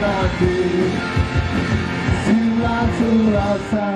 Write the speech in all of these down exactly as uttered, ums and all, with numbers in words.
hati silatu rasa.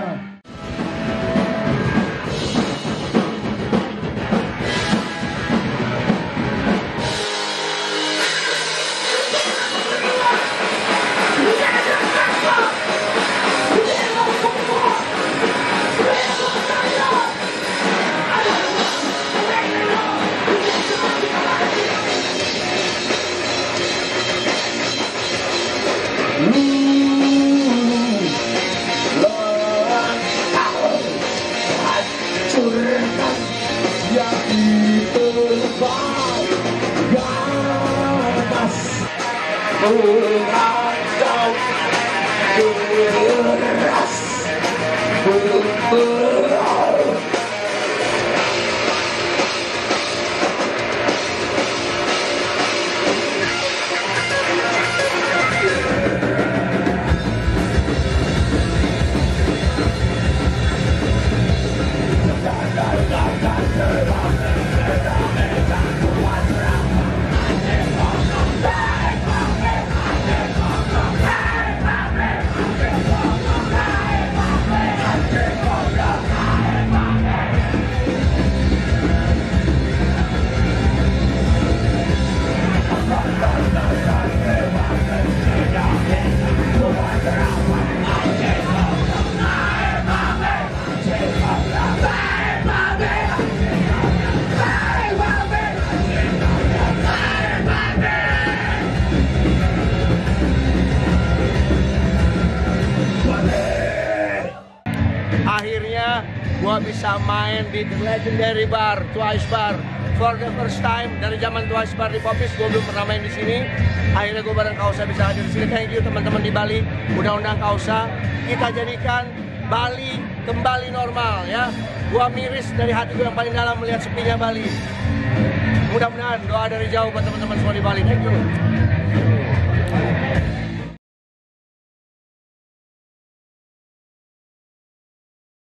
Akhirnya gua bisa main di The Legendary Bar, Twice Bar, for the first time dari zaman Twice Bar di Popis. Gua belum pernah main di sini. Akhirnya gua bareng Kausa bisa hadir di sini. Thank you teman-teman di Bali, undang-undang Kausa. Kita jadikan Bali kembali normal ya. Gua miris dari hati gua yang paling dalam melihat sepinya Bali. Mudah-mudahan doa dari jauh buat teman-teman semua di Bali. Thank you.